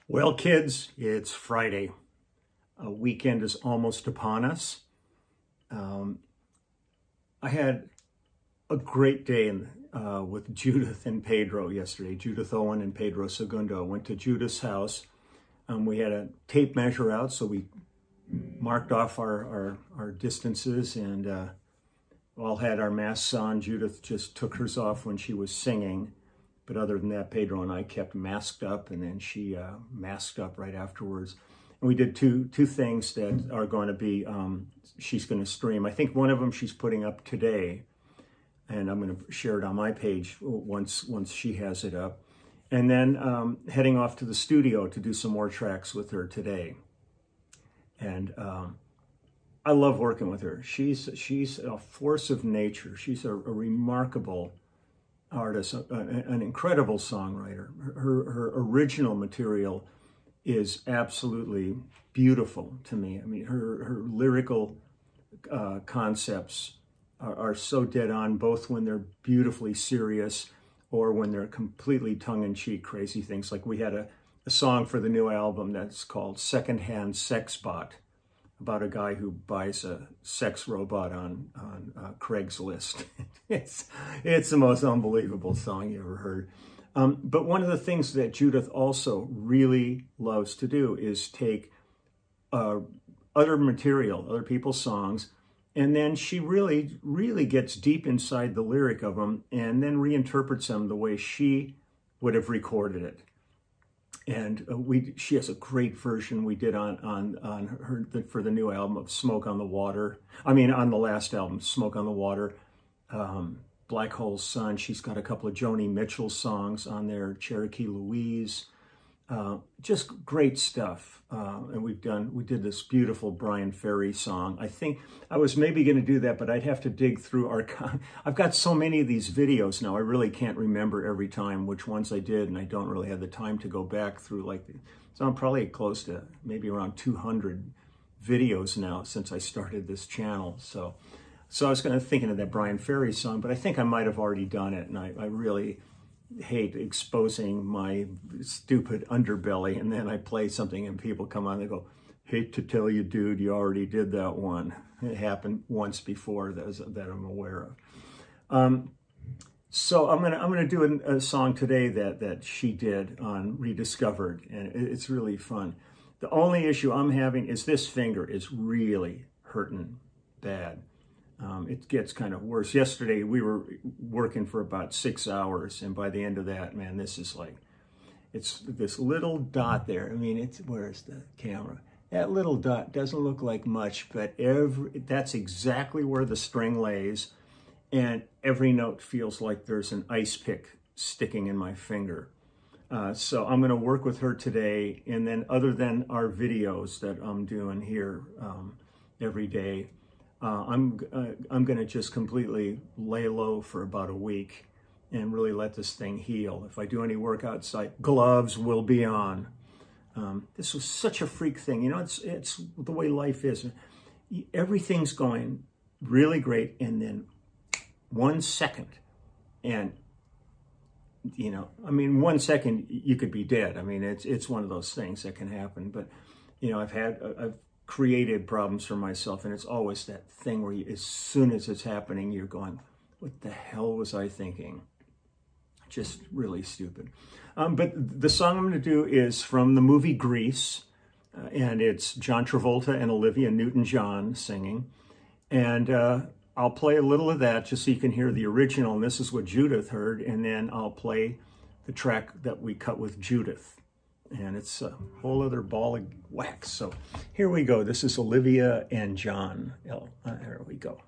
Well, kids, it's Friday. A weekend is almost upon us. I had a great day with Judith and Pedro yesterday. Judith, Owen, and Pedro Segundo. Went to Judith's house. We had a tape measure out, so we marked off our distances and all had our masks on. Judith just took hers off when she was singing. But other than that, Pedro and I kept masked up, and then she masked up right afterwards. And we did two things that are going to be, she's going to stream. I think one of them she's putting up today, and I'm going to share it on my page once she has it up. And then heading off to the studio to do some more tracks with her today. And I love working with her. She's a force of nature. She's a remarkable artist, an incredible songwriter. Her original material is absolutely beautiful to me. I mean, her lyrical concepts are so dead on, both when they're beautifully serious or when they're completely tongue-in-cheek crazy things. Like we had a song for the new album that's called Secondhand Sex Bot, about a guy who buys a sex robot on Craigslist. It's the most unbelievable song you ever heard. But one of the things that Judith also really loves to do is take other material, other people's songs, and then she really, really gets deep inside the lyric of them and then reinterprets them the way she would have recorded it. And she has a great version we did on her for the new album of Smoke on the Water. I mean, on the last album, Smoke on the Water, Black Hole Sun. She's got a couple of Joni Mitchell songs on there, Cherokee Louise. Just great stuff. And we did this beautiful Brian Ferry song. I think I was maybe going to do that, but I'd have to dig through I've got so many of these videos now, I really can't remember every time which ones I did, and I don't really have the time to go back through so I'm probably close to maybe around 200 videos now since I started this channel. So I was thinking of that Brian Ferry song, but I think I might have already done it, and I really hate exposing my stupid underbelly, and then I play something and people come on, they go, "Hate to tell you, dude, you already did that one." It happened once before that I'm aware of. So I'm gonna do a song today that she did on Rediscovered, and it's really fun. The only issue I'm having is this finger is really hurting bad. It gets kind of worse. Yesterday, we were working for about 6 hours, and by the end of that, man, this is it's this little dot there. I mean, where's the camera? That little dot doesn't look like much, but that's exactly where the string lays, and every note feels like there's an ice pick sticking in my finger. So I'm going to work with her today, and then other than our videos that I'm doing here every day, I'm going to just completely lay low for about a week and really let this thing heal. If I do any work outside, gloves will be on. This was such a freak thing. You know, it's the way life is. Everything's going really great, and then 1 second, and you know, I mean, 1 second you could be dead. I mean, it's one of those things that can happen. But you know, I've created problems for myself, and it's always that thing where as soon as it's happening, you're going, what the hell was I thinking? Just really stupid. But the song I'm going to do is from the movie Grease, and it's John Travolta and Olivia Newton-John singing. And I'll play a little of that just so you can hear the original, and this is what Judith heard, and then I'll play the track that we cut with Judith. And it's a whole other ball of wax. So here we go. This is Olivia and John. Here we go.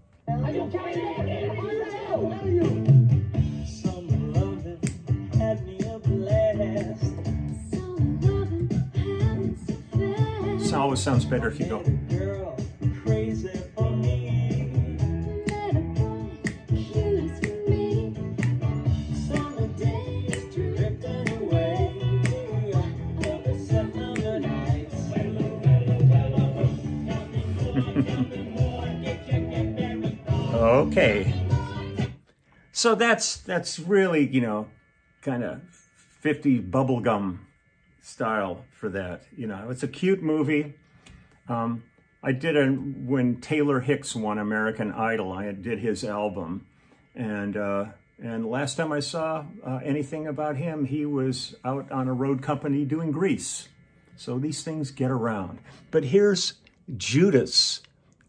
This always sounds better if you go. Okay, so that's really, you know, kind of 50 bubblegum style for that. You know, it's a cute movie. I did when Taylor Hicks won American Idol, I did his album. And last time I saw anything about him, he was out on a road company doing Grease. So these things get around. But here's Judith's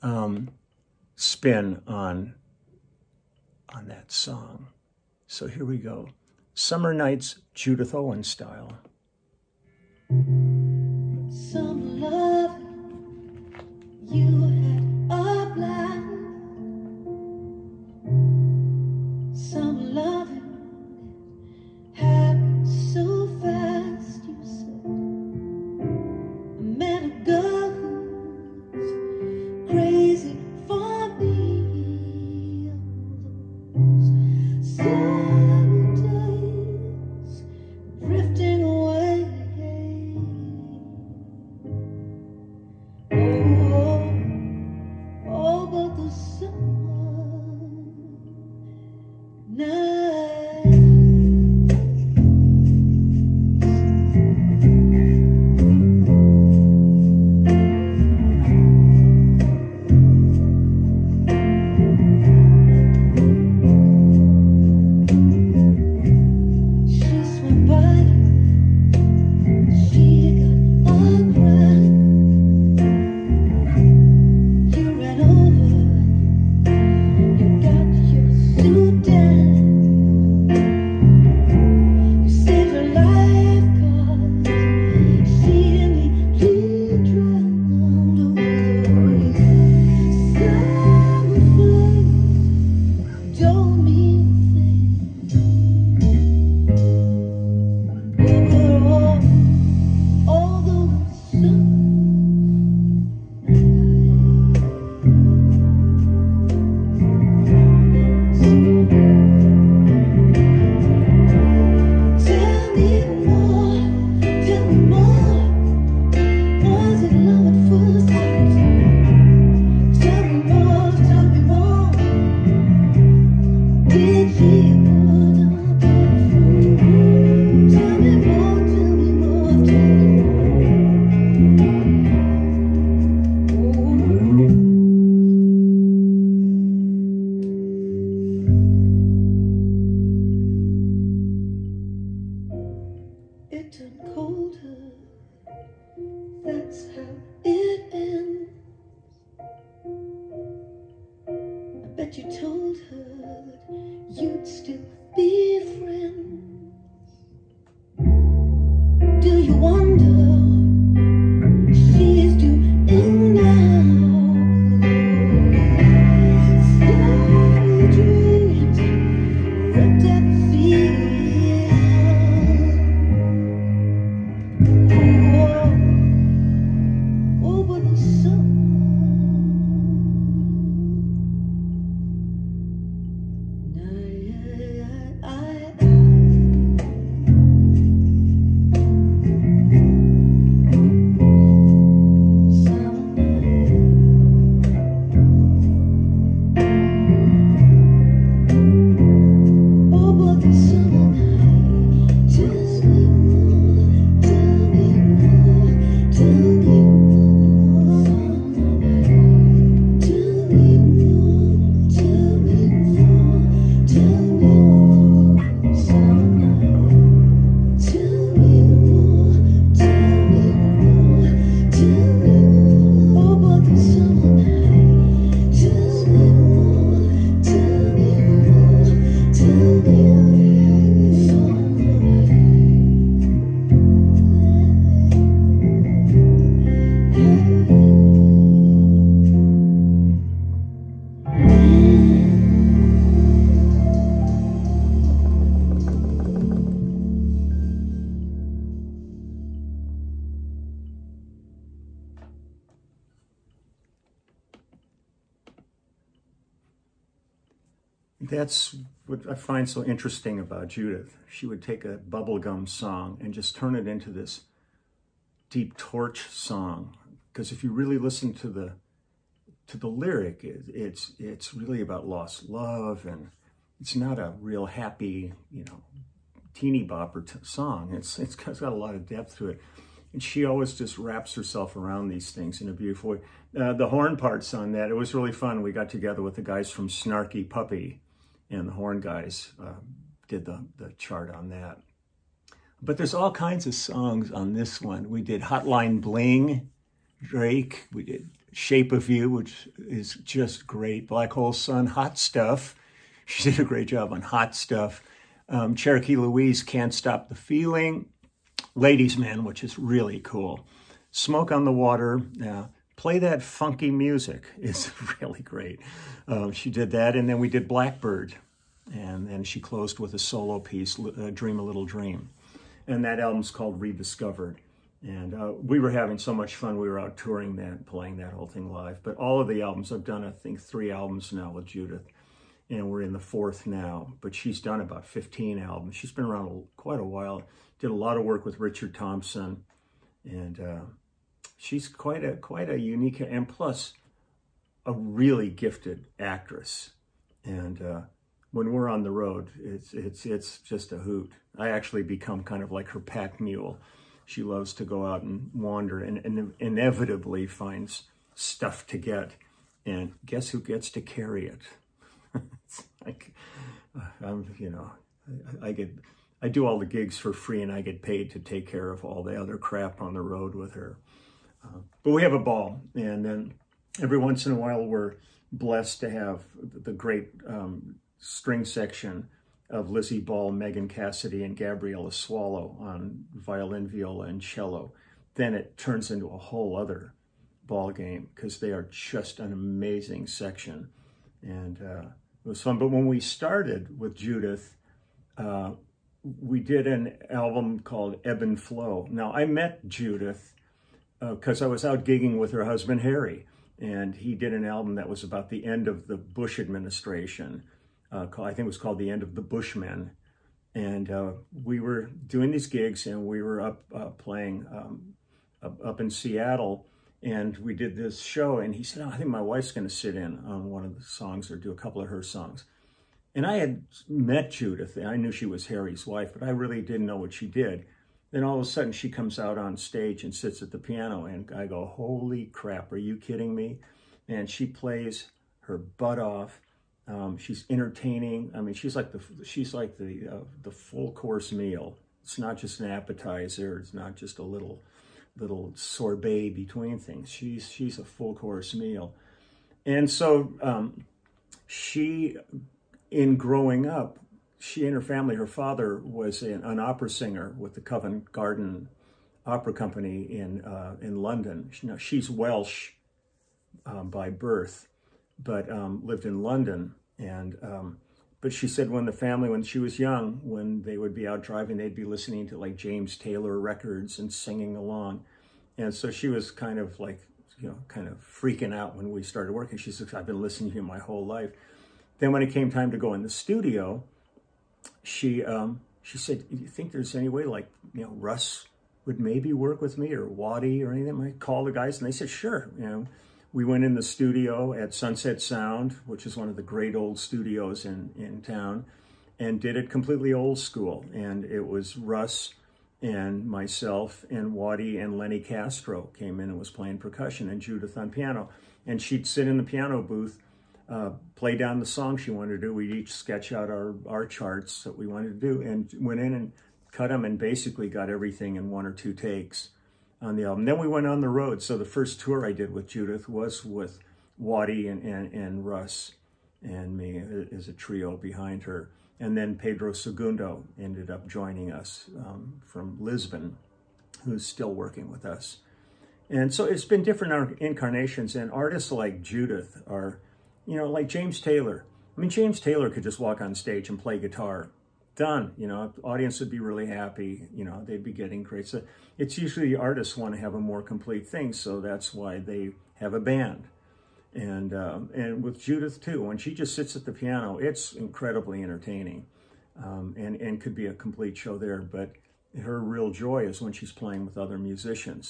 spin on that song. So here we go. Summer Nights, Judith Owen style. Some love you had a plan. Some loving happened so fast, you said. I met a girl who's crazy for me. Summer days drifting away. Oh, but the summer night. It turned colder, that's how it ends. I bet you told her that you'd still be friends. Do you wonder what she's doing now? Starry dreams wrapped at sea. Over the sun. That's what I find so interesting about Judith. She would take a bubblegum song and just turn it into this deep torch song. Because if you really listen to the lyric, it's really about lost love, and it's not a real happy, teeny bopper song. It's got a lot of depth to it. And she always just wraps herself around these things in a beautiful way. The horn parts on that, it was really fun. We got together with the guys from Snarky Puppy, and the horn guys did the chart on that. But there's all kinds of songs on this one. We did Hotline Bling, Drake. We did Shape of You, which is just great. Black Hole Sun, Hot Stuff. She did a great job on Hot Stuff. Cherokee Louise, Can't Stop the Feeling. Ladies Man, which is really cool. Smoke on the Water. Play That Funky Music is really great. She did that, and then we did Blackbird. And then she closed with a solo piece, Dream a Little Dream. And that album's called Rediscovered. And we were having so much fun. We were out touring that, playing that whole thing live. But all of the albums, I've done, I think, 3 albums now with Judith. And we're in the 4th now. But she's done about 15 albums. She's been around quite a while. Did a lot of work with Richard Thompson. And she's quite a unique, and plus a really gifted actress. And when we're on the road, it's just a hoot. I actually become kind of like her pack mule. She loves to go out and wander and inevitably finds stuff to get. And guess who gets to carry it? It's like, I do all the gigs for free, and I get paid to take care of all the other crap on the road with her. But we have a ball, and then every once in a while we're blessed to have the great string section of Lizzie Ball, Megan Cassidy, and Gabriella Swallow on violin, viola, and cello. Then it turns into a whole other ball game because they are just an amazing section. And it was fun. But when we started with Judith, we did an album called Ebb and Flow. Now, I met Judith because I was out gigging with her husband, Harry, and he did an album that was about the end of the Bush administration. I think it was called The End of the Bushmen. And we were doing these gigs, and we were up playing up in Seattle, and we did this show, and he said, I think my wife's going to sit in on one of the songs or do a couple of her songs. And I had met Judith, and I knew she was Harry's wife, but I really didn't know what she did. Then all of a sudden she comes out on stage and sits at the piano, and I go, holy crap, are you kidding me? And she plays her butt off. She's entertaining. I mean, she's like the full course meal. It's not just an appetizer. It's not just a little sorbet between things. She's a full course meal. And so she, in growing up, she and her family, her father was an opera singer with the Covent Garden Opera Company in London. Now, she's Welsh by birth, but lived in London. And but she said when she was young, when they would be out driving, they'd be listening to like James Taylor records and singing along. And so she was kind of like, kind of freaking out when we started working. She said, I've been listening to you my whole life. Then when it came time to go in the studio, she said, do you think there's any way like, Russ would maybe work with me, or Waddy or anything? I called the guys, and they said, sure. We went in the studio at Sunset Sound, which is one of the great old studios in town, and did it completely old school. And it was Russ and myself and Waddy and Lenny Castro came in and was playing percussion, and Judith on piano. And she'd sit in the piano booth, play down the song she wanted to do. We'd each sketch out our charts that we wanted to do, and went in and cut them, and basically got everything in 1 or 2 takes on the album. Then we went on the road. So the first tour I did with Judith was with Waddy and Russ and me as a trio behind her. And then Pedro Segundo ended up joining us from Lisbon, who's still working with us. And so it's been different incarnations, and artists like Judith are, like James Taylor. I mean, James Taylor could just walk on stage and play guitar. Done. Audience would be really happy. They'd be getting great. So it's usually artists want to have a more complete thing, so that's why they have a band. And with Judith too, when she just sits at the piano, it's incredibly entertaining, and could be a complete show there. But her real joy is when she's playing with other musicians.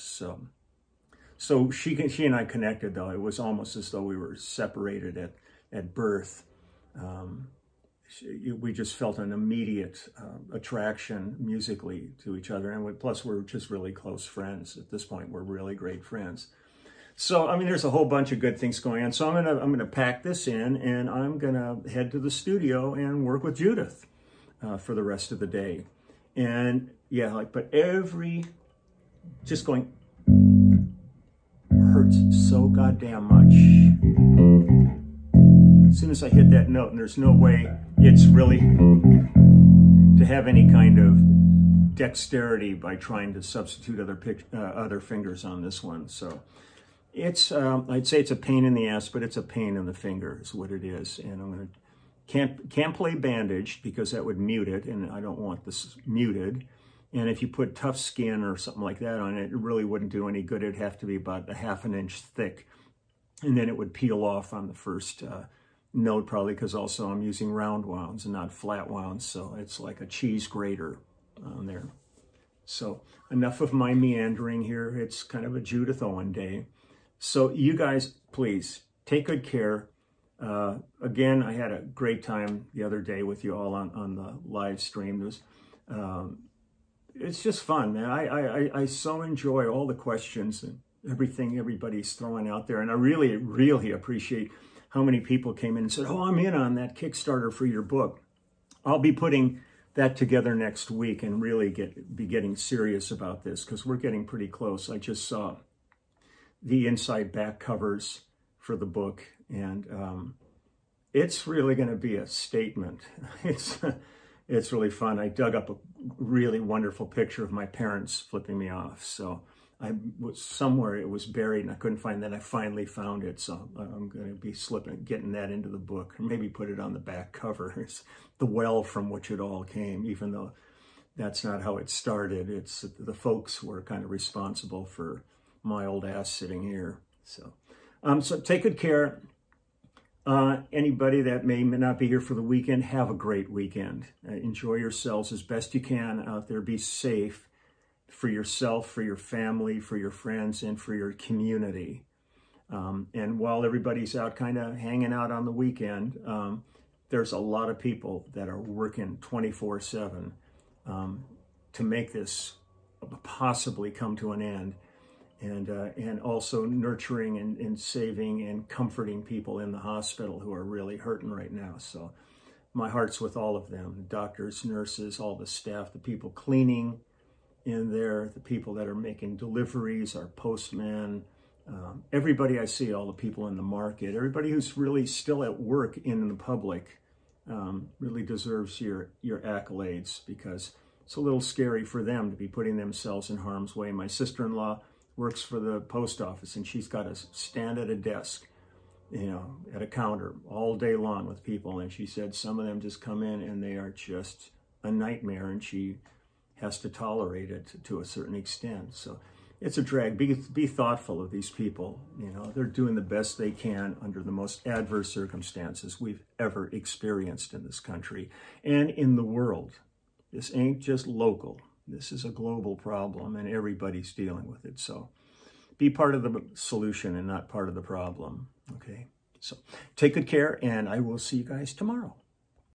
So she and I connected, though. It was almost as though we were separated at birth. we just felt an immediate attraction musically to each other. And plus, we're just really close friends. At this point, we're really great friends. So, I mean, there's a whole bunch of good things going on. So I'm gonna pack this in, and I'm gonna head to the studio and work with Judith for the rest of the day. And yeah, like, but just going hurts so goddamn much. As soon as I hit that note, and there's no way it's really to have any kind of dexterity by trying to substitute other fingers on this one. So it's, I'd say it's a pain in the ass, but it's a pain in the finger is what it is. And I'm can't play bandaged because that would mute it, and I don't want this muted. And if you put tough skin or something like that on it, it really wouldn't do any good. It'd have to be about a ½ an inch thick, and then it would peel off on the first note, probably, because also I'm using round wounds and not flat wounds, so it's like a cheese grater on there. So enough of my meandering here. It's kind of a Judith Owen day. So you guys, please take good care. Again, I had a great time the other day with you all on the live stream. It's just fun, man. I so enjoy all the questions and everything everybody's throwing out there. And I really, really appreciate how many people came in and said, oh, I'm in on that Kickstarter for your book. I'll be putting that together next week and really be getting serious about this because we're getting pretty close. I just saw the inside back covers for the book, and it's really going to be a statement. It's really fun. I dug up a really wonderful picture of my parents flipping me off. So I was somewhere, it was buried and I couldn't find that. I finally found it. So I'm going to be getting that into the book, or maybe put it on the back cover. It's the well from which it all came, even though that's not how it started. It's the folks who were kind of responsible for my old ass sitting here. So, so take good care. Anybody that may not be here for the weekend, have a great weekend. Enjoy yourselves as best you can out there. Be safe for yourself, for your family, for your friends, and for your community. And while everybody's out kind of hanging out on the weekend, there's a lot of people that are working 24/7 to make this possibly come to an end. And also nurturing and saving and comforting people in the hospital who are really hurting right now. So my heart's with all of them, doctors, nurses, all the staff, the people cleaning in there, the people that are making deliveries, our postmen, everybody I see, all the people in the market, everybody who's really still at work in the public really deserves your accolades, because it's a little scary for them to be putting themselves in harm's way. My sister-in-law works for the post office, and she's got to stand at a desk, at a counter all day long with people. And she said some of them just come in and they are just a nightmare, and she has to tolerate it to a certain extent. So it's a drag. Be thoughtful of these people. They're doing the best they can under the most adverse circumstances we've ever experienced in this country and in the world. This ain't just local. This is a global problem, and everybody's dealing with it. So be part of the solution and not part of the problem, okay? So take good care, and I will see you guys tomorrow.